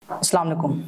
अस्सलाम वालेकुम।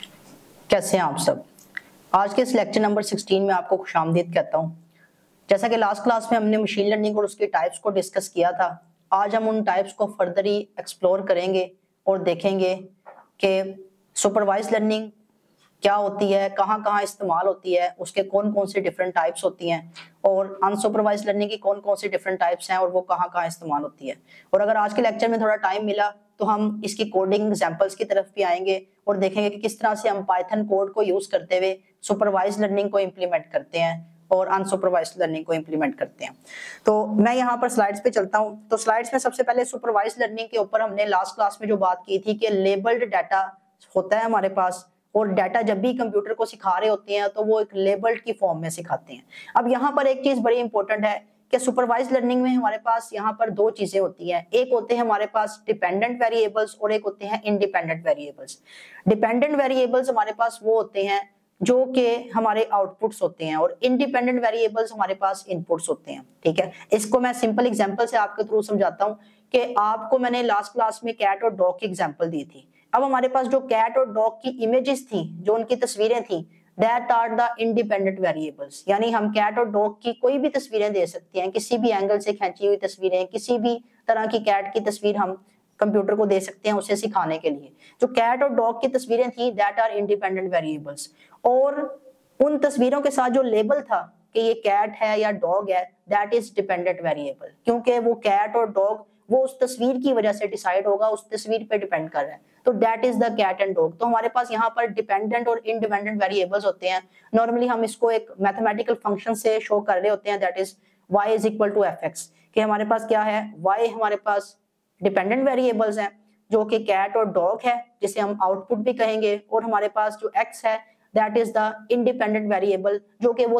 कैसे हैं आप सब। आज के इस लेक्चर नंबर 16 में आपको खुशामदीद कहता हूँ। जैसा कि लास्ट क्लास में हमने मशीन लर्निंग और उसके टाइप्स को डिस्कस किया था, आज हम उन टाइप्स को फर्दर ही एक्सप्लोर करेंगे और देखेंगे कि सुपरवाइज लर्निंग क्या होती है, कहाँ कहाँ इस्तेमाल होती है, उसके कौन कौन से डिफरेंट टाइप्स होती हैं और अनसुपरवाइज लर्निंग की कौन कौन सी डिफरेंट टाइप्स हैं और वो कहाँ कहाँ इस्तेमाल होती है। और अगर आज के लेक्चर में थोड़ा टाइम मिला तो हम इसकी कोडिंग एग्जांपल्स की तरफ भी आएंगे और देखेंगे कि किस तरह से हम पाइथन कोड को यूज करते हुए सुपरवाइज लर्निंग को इम्प्लीमेंट करते हैं और अनसुपरवाइज लर्निंग को इम्प्लीमेंट करते हैं। तो मैं यहाँ पर स्लाइड्स पे चलता हूँ। तो स्लाइड्स में सबसे पहले सुपरवाइज लर्निंग के ऊपर हमने लास्ट क्लास में जो बात की थी कि लेबल्ड डाटा होता है हमारे पास, और डाटा जब भी कंप्यूटर को सिखा रहे होते हैं तो वो एक लेबल्ड की फॉर्म में सिखाते हैं। अब यहाँ पर एक चीज बड़ी इंपॉर्टेंट है कि सुपरवाइज लर्निंग में हमारे पास यहाँ पर दो चीजें होती हैं। एक होते हैं हमारे पास डिपेंडेंट वेरिएबल्स और एक होते हैं इंडिपेंडेंट वेरिएबल्स। डिपेंडेंट वेरिएबल्स हमारे पास वो होते हैं जो कि हमारे आउटपुट्स होते हैं और इंडिपेंडेंट वेरिएबल्स हमारे पास इनपुट्स होते हैं। ठीक है, इसको मैं सिंपल एग्जांपल से आपके थ्रू समझाता हूँ कि आपको मैंने लास्ट क्लास में कैट और डॉग की एग्जांपल दी थी। अब हमारे पास जो कैट और डॉग की इमेजेस थी, जो उनकी तस्वीरें थी, that are the independent variables. यानी हम कैट और डॉग की कोई भी तस्वीरें दे सकते हैं, किसी भी एंगल से खींची हुई तस्वीरें, किसी भी तरह की कैट की तस्वीर हम कंप्यूटर को दे सकते हैं उसे सिखाने के लिए। जो कैट और डॉग की तस्वीरें थी दैट आर इंडिपेंडेंट वेरिएबल्स, और उन तस्वीरों के साथ जो लेबल था कि ये कैट है या डॉग है, दैट इज डिपेंडेंट वेरिएबल, क्योंकि वो कैट और डॉग वो उस तस्वीर की वजह से डिसाइड होगा, उस तस्वीर पे डिपेंड कर रहा है। तो that is the cat and dog. तो हमारे पास यहाँ पर डिपेंडेंट और इंडिपेंडेंट वेरिएबल्स होते हैं। नॉर्मली हम इसको एक मैथमेटिकल फंक्शन से शो कर रहे होते हैं, that is y is equal to f x. कि हमारे पास क्या है, y हमारे पास डिपेंडेंट वेरिएबल्स हैं जो कि कैट और डॉग है, जिसे हम आउटपुट भी कहेंगे, और हमारे पास जो x है that is the independent variable, जो कि वो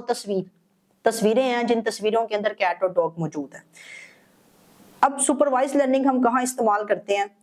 तस्वीरें हैं जिन तस्वीरों के अंदर कैट और डॉग मौजूद है। अब सुपरवाइज लर्निंग हम कहाँ इस्तेमाल करते हैं,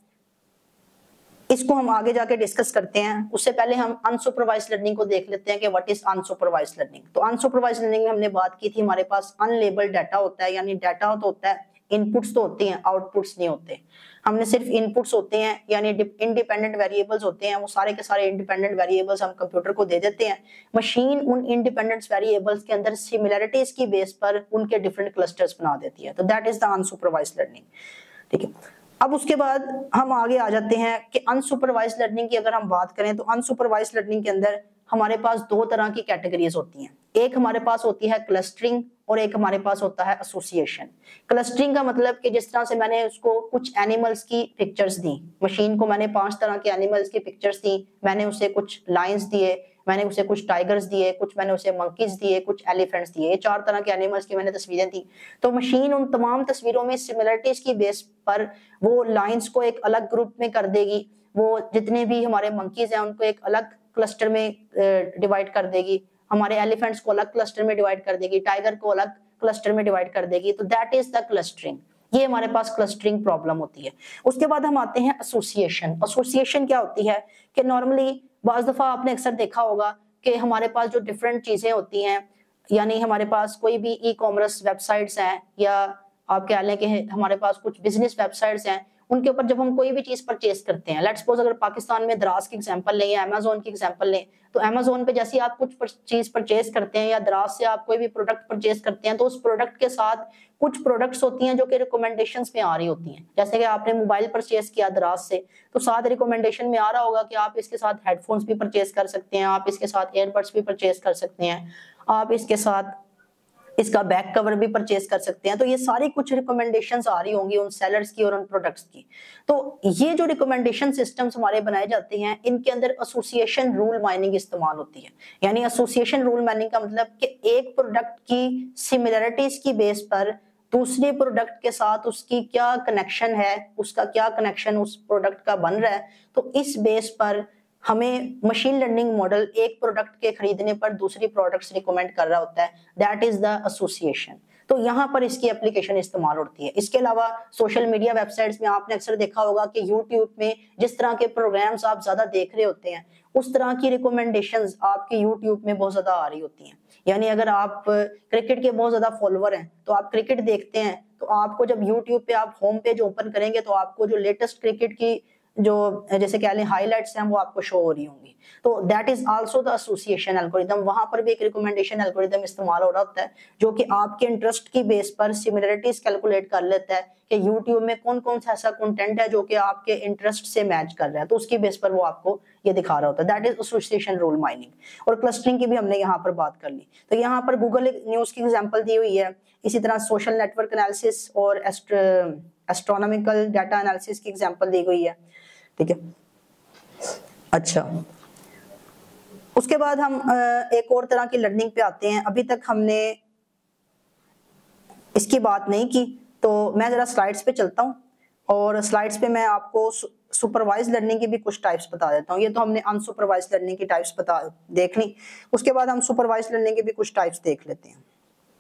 इसको हम आगे जाके डिस्कस करते हैं। उससे पहले हम अनसुपरवाइज लर्निंग को देख लेते हैं कि व्हाट इज अनसुपरवाइज लर्निंग। तो अनसुपरवाइज लर्निंग में हमने बात की थी, हमारे पास अनलेबल्ड डाटा होता है, यानी डाटा तो होता है, इनपुट्स तो होते हैं, आउटपुट्स नहीं होते। हमने सिर्फ इनपुट्स होते हैं, यानी इंडिपेंडेंट वेरिएबल्स होते हैं, वो सारे के सारे इंडिपेंडेंट वेरिएबल्स हम कंप्यूटर को दे देते हैं। मशीन उन इंडिपेंडेंट वेरिएबल्स के अंदर सिमिलरिटीज की बेस पर उनके डिफरेंट क्लस्टर्स बना देती है। तो that is the unsupervised learning. ठीक है, अब उसके बाद हम आगे आ जाते हैं कि अनसुपरवाइज लर्निंग की अगर हम बात करें तो अनसुपरवाइज लर्निंग के अंदर हमारे पास दो तरह की कैटेगरीज होती हैं। एक हमारे पास होती है क्लस्टरिंग और एक हमारे पास होता है एसोसिएशन। क्लस्टरिंग का मतलब कि जिस तरह से मैंने उसको कुछ एनिमल्स की पिक्चर्स दी, मशीन को मैंने 5 तरह के एनिमल्स की पिक्चर्स दी, मैंने उसे कुछ लायंस दिए, मैंने उसे कुछ टाइगर्स दिए, कुछ मैंने उसे मंकीज दिए, कुछ एलिफेंट्स दिए, ये 4 तरह के एनिमल्स की मैंने तस्वीरें दी। तो मशीन उन तमाम तस्वीरों में सिमिलरिटीज की बेस पर वो लाइंस को एक अलग ग्रुप में कर देगी, वो जितने भी हमारे मंकीज हैं उनको एक अलग क्लस्टर में डिवाइड कर देगी, हमारे एलिफेंट्स को अलग क्लस्टर में डिवाइड कर देगी, टाइगर को अलग क्लस्टर में डिवाइड कर देगी। तो दैट इज द क्लस्टरिंग। ये हमारे पास क्लस्टरिंग प्रॉब्लम होती है। उसके बाद हम आते हैं एसोसिएशन। एसोसिएशन क्या होती है कि नॉर्मली बाज दफा आपने अक्सर देखा होगा कि हमारे पास जो डिफरेंट चीजें होती हैं, यानी हमारे पास कोई भी ई कॉमर्स वेबसाइट्स हैं या आप कह लें कि हमारे पास कुछ बिजनेस वेबसाइट्स हैं, उनके ऊपर जब हम कोई भी चीज परचेज करते हैं, लेट्स सपोज अगर पाकिस्तान में दराज की एग्जांपल लें या अमेजोन की एग्जांपल लें, तो अमेजोन पे जैसे आप कुछ चीज परचेज करते हैं या दराज से आप कोई भी प्रोडक्ट परचेज करते हैं, तो उस प्रोडक्ट के साथ कुछ प्रोडक्ट्स होती हैं जो कि रिकमेंडेशंस में आ रही होती हैं। जैसे कि आपने मोबाइल परचेज किया दराज से, तो साथ रिकमेंडेशन में आ रहा होगा कि आप इसके साथ हेडफोन्स भी परचेज कर सकते हैं, आप इसके साथ एयरबड्स भी परचेज कर सकते हैं, आप इसके साथ इसका बैक कवर भी परचेज कर सकते हैं। तो ये सारी कुछ रिकमेंडेशंस आ रही होंगी उन सेलर्स की और उन प्रोडक्ट्स की। तो ये जो रिकमेंडेशन सिस्टम्स हमारे बनाए जाते हैं, इनके अंदर एसोसिएशन रूल माइनिंग इस्तेमाल होती है। यानी एसोसिएशन रूल माइनिंग का मतलब कि एक प्रोडक्ट की सिमिलरिटीज की बेस पर दूसरे प्रोडक्ट के साथ उसकी क्या कनेक्शन है, उसका क्या कनेक्शन उस प्रोडक्ट का बन रहा है, तो इस बेस पर हमें मशीन लर्निंग मॉडल एक प्रोडक्ट के खरीदने पर दूसरी प्रोडक्ट्स रिकमेंड कर रहा होता है, दैट इज द एसोसिएशन। तो यहाँ पर इसकी एप्लीकेशन इस्तेमाल होती है। इसके अलावा सोशल मीडिया वेबसाइट्स में आपने अक्सर देखा होगा कि यूट्यूब में जिस तरह के प्रोग्राम्स आप ज्यादा देख रहे होते हैं, उस तरह की रिकमेंडेशंस आपके यूट्यूब में बहुत ज्यादा आ रही होती हैं। यानी अगर आप क्रिकेट के बहुत ज्यादा फॉलोअर हैं तो आप क्रिकेट देखते हैं, तो आपको जब यूट्यूब पे आप होम पेज ओपन करेंगे तो आपको जो लेटेस्ट क्रिकेट की जो जैसे कह लें हाईलाइट्स हैं वो आपको शो हो रही होंगी। तो that is also the association algorithm. वहां पर भी एक रिकमेंडेशन एल्गोरिथम इस्तेमाल हो रहा होता है जो कि आपके इंटरेस्ट की बेस पर सिमिलरिटीज कैलकुलेट कर लेता है कि यूट्यूब में कौन कौन सा ऐसा कंटेंट है जो कि आपके इंटरेस्ट से मैच कर रहा है, तो उसकी बेस पर वो आपको ये दिखा रहा होता है। That is association rule mining. और क्लस्टरिंग की भी हमने यहाँ पर बात कर ली। तो यहाँ पर गूगल न्यूज की एग्जाम्पल दी हुई है, इसी तरह सोशल नेटवर्क एनालिसिस और एस्ट्रोनॉमिकल डाटा एनालिसिस की एग्जाम्पल दी गई है, ठीक है। अच्छा, उसके बाद हम एक और तरह की लर्निंग पे आते हैं। अभी तक हमने इसकी बात नहीं की, तो मैं जरा स्लाइड्स पे चलता हूँ और स्लाइड्स पे मैं आपको सुपरवाइज लर्निंग की भी कुछ टाइप्स बता देता हूँ। ये तो हमने अनसुपरवाइज लर्निंग की टाइप्स देख ली, उसके बाद हम सुपरवाइज लर्निंग की भी कुछ टाइप्स देख लेते हैं।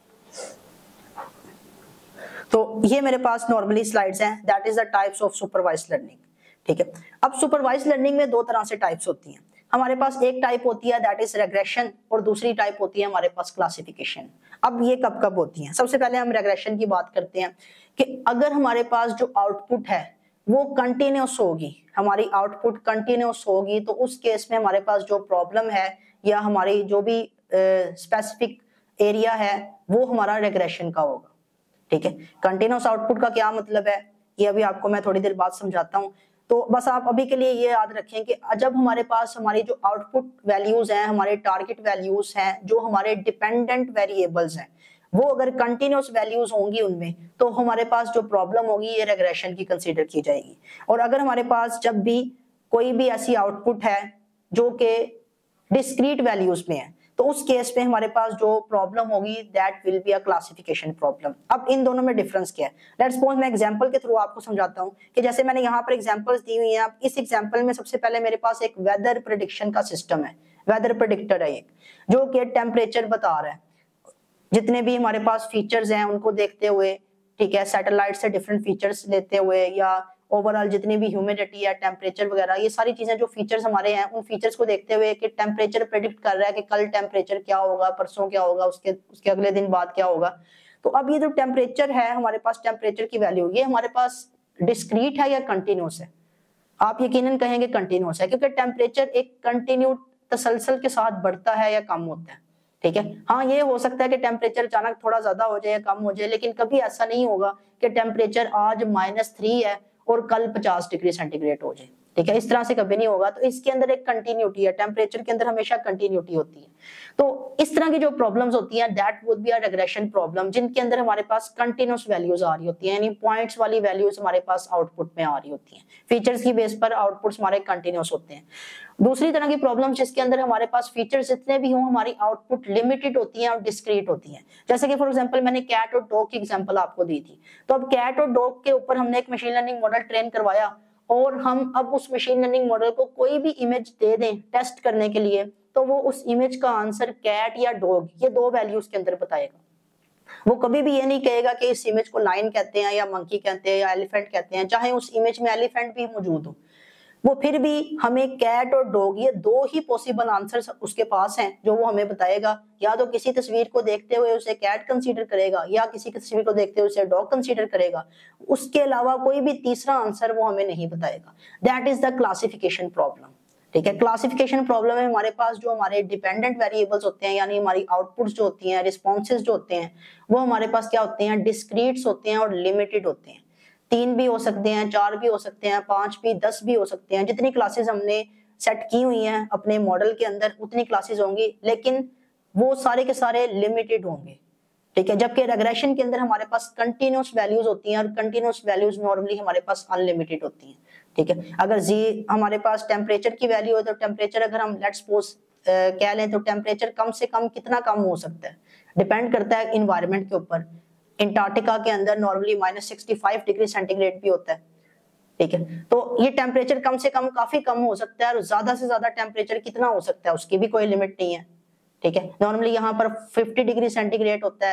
तो ये मेरे पास नॉर्मली स्लाइड्स हैं, that is the types of supervised learning, ठीक है। अब सुपरवाइज लर्निंग में दो तरह से टाइप्स होती हैं। हमारे पास एक टाइप होती है दैट इज रेग्रेशन और दूसरी टाइप होती है हमारे पास क्लासिफिकेशन। अब ये कब कब होती हैं? सबसे पहले हम रेग्रेशन की बात करते हैं कि अगर हमारे पास जो आउटपुट है वो कंटिन्यूस होगी, हमारी आउटपुट कंटिन्यूस होगी, तो उस केस में हमारे पास जो प्रॉब्लम है या हमारी जो भी स्पेसिफिक एरिया है वो हमारा रेग्रेशन का होगा, ठीक है। कंटिन्यूस आउटपुट का क्या मतलब है ये अभी आपको मैं थोड़ी देर बाद समझाता हूँ। तो बस आप अभी के लिए ये याद रखें कि जब हमारे पास हमारी जो आउटपुट वैल्यूज हैं, हमारे टारगेट वैल्यूज हैं, जो हमारे डिपेंडेंट वेरिएबल्स हैं, वो अगर कंटिन्यूस वैल्यूज होंगी उनमें, तो हमारे पास जो प्रॉब्लम होगी ये रेग्रेशन की कंसीडर की जाएगी। और अगर हमारे पास जब भी कोई भी ऐसी आउटपुट है जो कि डिस्क्रीट वैल्यूज में है, तो उस केस में हमारे पास जो प्रॉब्लम होगी that will be a classification problem. अब इन दोनों में डिफरेंस क्या है? लेट्स सपोज मैं एग्जांपल के थ्रू आपको समझाता हूं कि जैसे मैंने यहाँ पर एग्जांपल्स दी हुई हैं। अब इस एग्जांपल में सबसे पहले मेरे पास एक वेदर प्रेडिक्शन का सिस्टम है, वेदर प्रेडिक्टर है एक, जो कि टेम्परेचर बता रहा है, जितने भी हमारे पास फीचर्स हैं उनको देखते हुए, ठीक है, सैटेलाइट से डिफरेंट फीचर्स लेते हुए या ओवरऑल जितनी भी ह्यूमिडिटी है, टेम्परेचर वगैरह, ये सारी चीजें जो फीचर्स हमारे हैं उन फीचर्स को देखते हुए कि टेम्परेचर प्रेडिक्ट कर रहा है कि कल टेम्परेचर क्या होगा, परसों क्या होगा, उसके अगले दिन बाद क्या होगा। तो अब ये जो टेम्परेचर है हमारे पास, टेम्परेचर की वैल्यू ये हमारे पास डिस्क्रीट है या कंटिन्यूस है? आप यकीनन कहेंगे कंटिन्यूस है, क्योंकि टेम्परेचर एक कंटिन्यू तसलसल के साथ बढ़ता है या कम होता है, ठीक है। हाँ, ये हो सकता है कि टेम्परेचर अचानक थोड़ा ज्यादा हो जाए या कम हो जाए, लेकिन कभी ऐसा नहीं होगा कि टेम्परेचर आज -3 है और कल 50 डिग्री सेंटीग्रेड हो जाए, ठीक है। इस तरह से कभी नहीं होगा। तो इसके अंदर एक कंटिन्यूटी है, टेम्परेचर के अंदर हमेशा कंटिन्यूटी होती है। तो इस तरह की जो प्रॉब्लम्स होती हैं that would be a regression problem, जिनके अंदर हमारे पास कंटिन्यूस वैल्यूज आ रही होती हैं, यानी पॉइंट्स वाली वैल्यूज हमारे पास आउटपुट में आ रही होती हैं। फीचर्स की बेस पर आउटपुट्स हमारे कंटिन्यूस होते हैं। दूसरी तरह की प्रॉब्लम जिसके अंदर हमारे पास फीचर्स जितने भी हों, हमारी आउटपुट लिमिटेड होती हैं और डिस्क्रीट होती हैं। जैसे कि फॉर एग्जांपल मैंने कैट और डॉग की एग्जांपल आपको दी थी। तो अब कैट और डॉग के ऊपर हमने एक मशीन लर्निंग मॉडल ट्रेन करवाया और हम अब उस मशीन लर्निंग मॉडल को कोई भी इमेज दे दें टेस्ट करने के लिए, तो वो उस इमेज का आंसर कैट या डॉग ये दो वैल्यूज के अंदर बताएगा। वो कभी भी ये नहीं कहेगा कि इस इमेज को लाइन कहते हैं या मंकी कहते हैं या एलिफेंट कहते हैं, चाहे उस इमेज में एलिफेंट भी मौजूद हो। वो फिर भी हमें कैट और डॉग ये दो ही पॉसिबल आंसर्स उसके पास हैं जो वो हमें बताएगा। या तो किसी तस्वीर को देखते हुए उसे कैट कंसीडर करेगा या किसी तस्वीर को देखते हुए उसे डॉग कंसीडर करेगा। उसके अलावा कोई भी तीसरा आंसर वो हमें नहीं बताएगा। That is the classification problem, ठीक है। क्लासिफिकेशन प्रॉब्लम में हमारे पास जो हमारे डिपेंडेंट वेरिएबल्स होते हैं, यानी हमारी आउटपुट्स जो होती हैं, रिस्पॉन्सेज जो होते हैं, वो हमारे पास क्या होते हैं? डिस्क्रीट्स होते हैं और लिमिटेड होते हैं। 3 भी हो सकते हैं, 4 भी हो सकते हैं, 5 भी, 10 भी हो सकते हैं। जितनी क्लासेस हमने सेट की हुई हैं अपने मॉडल के अंदर उतनी क्लासेस होंगी, लेकिन वो सारे के सारे लिमिटेड होंगे, ठीक है। जबकि रेग्रेशन के अंदर हमारे पास कंटिन्यूस वैल्यूज होती हैं और कंटिन्यूस वैल्यूज नॉर्मली हमारे पास अनलिमिटेड होती हैं, ठीक है। अगर जी हमारे पास टेम्परेचर की वैल्यू है तो टेम्परेचर अगर हम लेट्स सपोज कह लें तो टेम्परेचर कम से कम कितना कम हो सकता है, डिपेंड करता है इन्वायरमेंट के ऊपर। अंटार्कटिका के अंदर नॉर्मली -65 डिग्री सेंटीग्रेड भी होता है, ठीक है। तो ये टेम्परेचर कम से कम काफी कम हो सकता है और ज्यादा से ज्यादा टेम्परेचर कितना हो सकता है उसकी भी कोई लिमिट नहीं है, ठीक है। नॉर्मली यहाँ पर 50 डिग्री सेंटीग्रेड होता है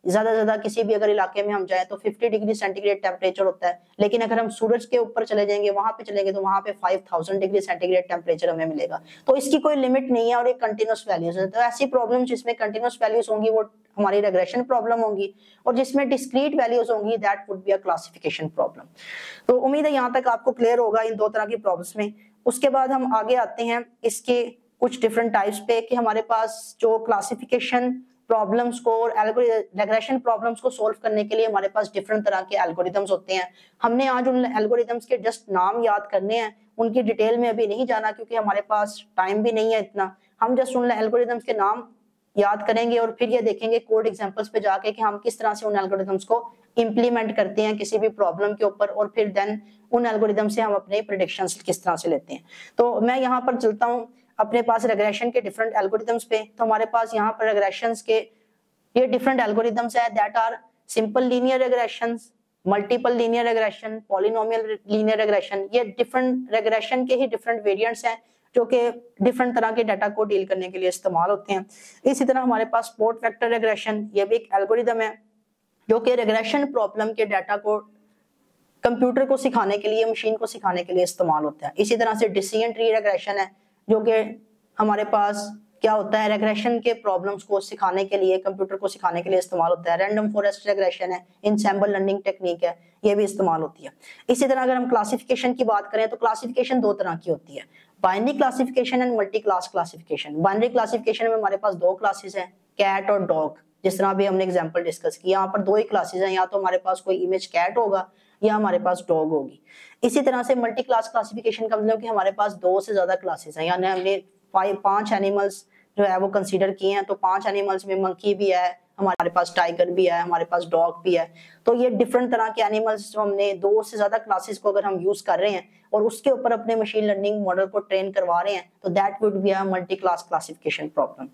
ज्यादा से ज्यादा किसी भी अगर इलाके में हम जाएं तो 50 डिग्री सेंटीग्रेड टेम्परेचर होता है, लेकिन अगर हम सूरज के ऊपर चले जाएंगे, वहां पे चलेंगे, तो वहां पे 5000 डिग्री सेंटीग्रेड टेम्परेचर हमें मिलेगा। तो इसकी कोई लिमिट नहीं है और एक कंटिन्यूस वैल्यूज है। तो ऐसी प्रॉब्लम जिसमें कंटिन्यूस वैल्यूज होंगी वो हमारी रेग्रेशन प्रॉब्लम होगी, और जिसमें डिस्क्रीट वैल्यूज होंगी that would be a classification problem. तो उम्मीद है यहाँ तक आपको क्लियर होगा इन दो तरह की प्रॉब्लम्स में। उसके बाद हम आगे आते हैं इसके कुछ डिफरेंट टाइप्स पे, कि हमारे पास जो क्लासिफिकेशन प्रॉब्लम्स को और रेग्रेशन प्रॉब्लम्स को सॉल्व करने के लिए हमारे पास डिफरेंट तरह के एल्गोरिथम्स होते हैं। हमने आज उन एल्गोरिथम्स के जस्ट नाम याद करने हैं, उनकी डिटेल में अभी नहीं जाना क्योंकि हमारे पास टाइम भी नहीं है इतना। हम जस्ट उन एल्गोरिथम्स के नाम याद करेंगे और फिर ये देखेंगे कोड एग्जांपल्स पे जाके कि हम किस तरह से उन एल्गोरिथम्स को इंप्लीमेंट करते हैं किसी भी प्रॉब्लम के ऊपर, और फिर देन उन एल्गोरिथम से हम अपने प्रेडिक्शंस किस तरह से लेते हैं। तो मैं यहाँ पर चलता हूँ अपने पास रेग्रेशन के डिफरेंट एल्गोरिथम्स पे। तो हमारे पास यहाँ पर रेग्रेशंस के ये डिफरेंट एल्गोरिथम्स है that are simple linear regressions, multiple linear regression, polynomial linear regression. ये डिफरेंट रेग्रेशन के ही डिफरेंट वेरिएंट्स हैं जो कि डिफरेंट तरह के डाटा को डील करने के लिए इस्तेमाल होते हैं। इसी तरह हमारे पास स्पॉट वेक्टर रेग्रेशन, ये भी एक एल्गोरिथम है जो कि रेग्रेशन प्रॉब्लम के डाटा को कंप्यूटर को सिखाने के लिए, मशीन को सिखाने के लिए इस्तेमाल होता है। इसी तरह से डिसीजन ट्री रेग्रेशन है जो कि हमारे पास क्या होता है, रेग्रेशन के प्रॉब्लम्स को सिखाने के लिए, कंप्यूटर को सिखाने के लिए इस्तेमाल होता है। रैंडम फॉरेस्ट रेग्रेशन है, इंसेम्बल लर्निंग टेक्निक है, ये भी इस्तेमाल होती है। इसी तरह अगर हम क्लासिफिकेशन की बात करें तो क्लासिफिकेशन दो तरह की होती है, binary classification and multi class classification. Binary classification में हमारे पास दो क्लासेस हैं, कैट और डॉग। जिस तरह अभी हमने एग्जांपल डिस्कस किया, यहाँ पर दो ही क्लासेस हैं, या तो हमारे पास कोई इमेज कैट होगा या हमारे पास डॉग होगी। इसी तरह से मल्टी क्लास क्लासिफिकेशन का मतलब कि हमारे पास दो से ज्यादा क्लासेस हैं, यानी हमने 5 एनिमल्स जो है वो कंसीडर किए हैं। तो 5 एनिमल्स में मंकी भी है, हमारे पास टाइगर भी है, हमारे पास डॉग भी है। तो ये डिफरेंट तरह के एनिमल्स जो हमने दो से ज्यादा क्लासेस को अगर हम यूज कर रहे हैं और उसके ऊपर अपने मशीन लर्निंग मॉडल को ट्रेन करवा रहे हैं, तो that would be a multi class classification problem.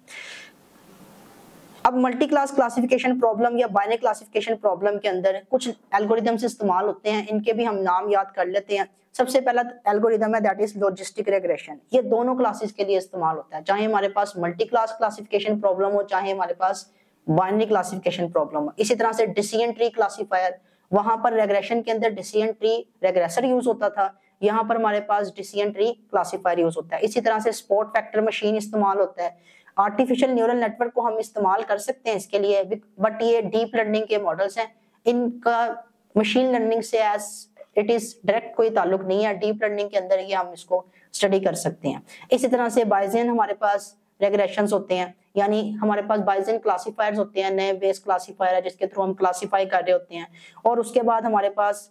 अब मल्टी क्लास क्लासिफिकेशन प्रॉब्लम या बाइनरी क्लासिफिकेशन प्रॉब्लम के अंदर कुछ एल्गोरिथम्स इस्तेमाल होते हैं, इनके भी हम नाम याद कर लेते हैं। सबसे पहला एल्गोरिथम है दैट इज लॉजिस्टिक रेग्रेशन। ये दोनों क्लासेस के लिए इस्तेमाल होता है, चाहे हमारे पास मल्टी क्लास क्लासिफिकेशन प्रॉब्लम हो, चाहे हमारे पास बाइनरी क्लासिफिकेशन प्रॉब्लम हो। इसी तरह से डिसीजन ट्री क्लासिफायर, वहां पर रेग्रेशन के अंदर डिसीजन ट्री रेग्रेसर यूज होता था, यहाँ पर हमारे पास डिसीजन ट्री क्लासिफायर यूज होता है। इसी तरह से स्पॉट फैक्टर मशीन इस्तेमाल होता है। आर्टिफिशियल न्यूरल नेटवर्क को हम इस्तेमाल कर सकते हैं इसके लिए, बट ये डीप लर्निंग के मॉडल्स हैं, इनका मशीन लर्निंग से एज इट इज डायरेक्ट कोई ताल्लुक नहीं है। डीप लर्निंग के अंदर ही हम इसको स्टडी कर सकते हैं। इसी तरह से बायजियन हमारे पास रेग्रेशंस होते हैं, यानी हमारे पास बायजियन क्लासिफायर्स होते हैं, नए बेस क्लासिफायर है जिसके थ्रू हम क्लासिफाई कर रहे होते हैं। और उसके बाद हमारे पास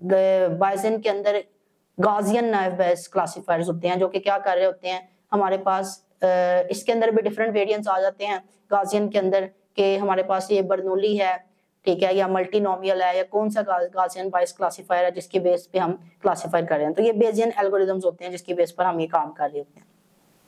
बायजियन के अंदर गाजियन नए बेस क्लासिफायर्स होते हैं जो कि क्या कर रहे होते हैं, हमारे पास इसके अंदर भी डिफरेंट वेरिएंट्स आ जाते हैं गाजियन के अंदर, के हमारे पास ये बर्नौली है, ठीक है, या मल्टीनोमियल है, या कौन सा गाजियन बायस क्लासिफायर है जिसके बेस पे हम क्लासिफाई कर रहे हैं। तो ये बेजियन एल्गोरिथम्स होते हैं जिसकी बेस पर हम ये काम कर रहे होते हैं।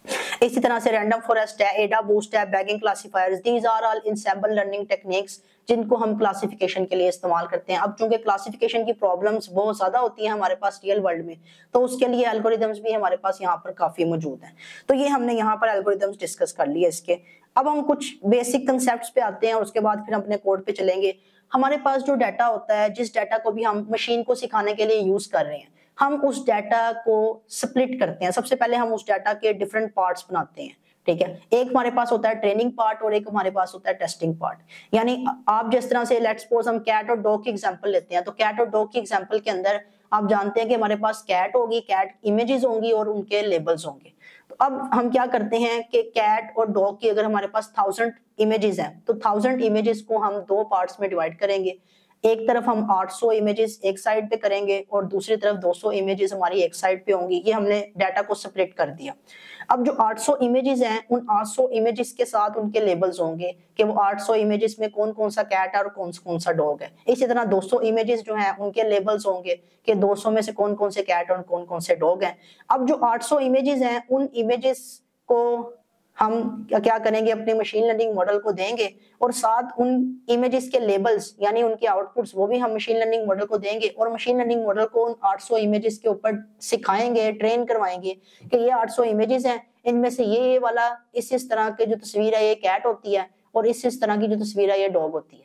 इसी तरह से रैंडम फॉरेस्ट है, एडा बूस्ट है, bagging classifiers, these are all ensemble learning techniques जिनको हम क्लासिफिकेशन के लिए इस्तेमाल करते हैं। अब चूंकि क्लासिफिकेशन की प्रॉब्लम्स बहुत ज्यादा होती हैं हमारे पास रियल वर्ल्ड में, तो उसके लिए एल्गोरिथम्स भी हमारे पास यहाँ पर काफी मौजूद हैं। तो ये हमने यहाँ पर एल्गोरिथम्स डिस्कस कर लिए इसके। अब हम कुछ बेसिक कंसेप्ट्स पे आते हैं और उसके बाद फिर हम अपने कोड पे चलेंगे। हमारे पास जो डाटा होता है, जिस डाटा को भी हम मशीन को सिखाने के लिए यूज कर रहे हैं, हम उस डाटा को स्प्लिट करते हैं। सबसे पहले हम उस डाटा के डिफरेंट पार्ट्स बनाते हैं, ठीक है। एक हमारे पास होता है ट्रेनिंग पार्ट और एक हमारे पास होता है टेस्टिंग पार्ट। यानी आप जिस तरह से लेट्स सपोज हम कैट और डॉग की एग्जांपल लेते हैं, तो कैट और डॉग की एग्जांपल के अंदर आप जानते हैं कि हमारे पास कैट होगी, कैट इमेजेस होंगी और उनके लेबल्स होंगे। तो अब हम क्या करते हैं कि कैट और डॉग की अगर हमारे पास 1000 इमेजेस हैं, तो 1000 इमेजेस को हम दो पार्ट्स में डिवाइड करेंगे। एक तरफ हम 800 इमेजेस एक साइड पे करेंगे और दूसरी तरफ 200 इमेजेस हमारी एक साइड पे होंगी। ये हमने डाटा को सेपरेट कर दिया। अब जो 800 इमेजेस हैं, उन 800 इमेजेस के साथ उनके लेबल्स होंगे कि वो 800 इमेजेस में कौन कौन सा कैट है और कौन सा डॉग है। इसी तरह 200 इमेजेस जो हैं उनके लेबल्स होंगे कि 200 में से कौन कौन से कैट और कौन से डॉग हैं। अब जो 800 इमेजेस हैं, उन इमेजेस को हम क्या करेंगे, अपने मशीन लर्निंग मॉडल को देंगे और साथ उन इमेजेस के लेबल्स यानी उनके आउटपुट्स वो भी हम मशीन लर्निंग मॉडल को देंगे और मशीन लर्निंग मॉडल को उन 800 इमेजेस के ऊपर सिखाएंगे, ट्रेन करवाएंगे कि ये 800 इमेजेस हैं, इनमें से ये वाला इस तरह के जो तस्वीर है ये कैट होती है और इस तरह की जो तस्वीर है ये डॉग होती है।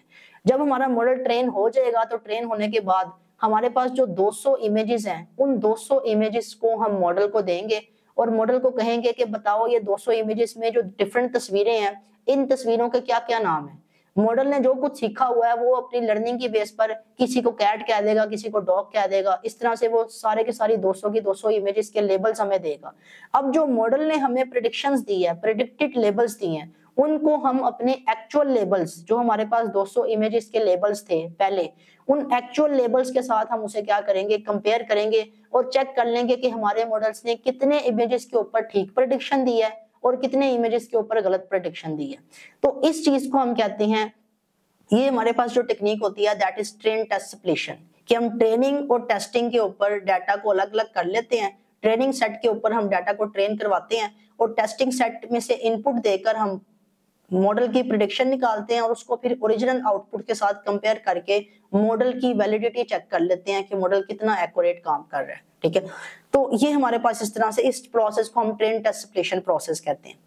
जब हमारा मॉडल ट्रेन हो जाएगा तो ट्रेन होने के बाद हमारे पास जो 200 इमेजेस हैं, उन 200 इमेजेस को हम मॉडल को देंगे और मॉडल को कहेंगे कि बताओ ये 200 इमेजेस में जो डिफरेंट तस्वीरें हैं, इन तस्वीरों के क्या क्या नाम है। मॉडल ने जो कुछ सीखा हुआ है वो अपनी लर्निंग की बेस पर किसी को कैट कह देगा, किसी को डॉग कह देगा, इस तरह से वो सारे के सारी 200 की 200 इमेजेस के लेबल्स हमें देगा। अब जो मॉडल ने हमें प्रेडिक्शंस दी है, प्रेडिक्टेड लेबल्स दी हैं, उनको हम अपने एक्चुअल लेबल्स, जो हमारे पास 200 इमेजेस के लेबल्स थे पहले, उन एक्चुअल लेबल्स के साथ हम उसे क्या करेंगे, कंपेयर करेंगे और चेक कर लेंगे कि हमारे मॉडल्स ने कितने इमेजेस के ऊपर ठीक प्रेडिक्शन दी है और कितने इमेजेस के ऊपर गलत प्रेडिक्शन दी है। तो इस चीज को हम कहते हैं, ये हमारे पास जो टेक्निक होती है that is train test split, कि हम ट्रेनिंग और टेस्टिंग के ऊपर डाटा को अलग अलग कर लेते हैं। ट्रेनिंग सेट के ऊपर हम डाटा को ट्रेन करवाते हैं और टेस्टिंग सेट में से इनपुट देकर हम मॉडल की प्रेडिक्शन निकालते हैं और उसको फिर ओरिजिनल आउटपुट के साथ कंपेयर करके मॉडल की वैलिडिटी चेक कर लेते हैं कि मॉडल कितना एक्यूरेट काम कर रहा है। ठीक है, तो ये हमारे पास इस तरह से इस प्रोसेस को हम ट्रेन टेस्ट सप्लीशन प्रोसेस कहते हैं।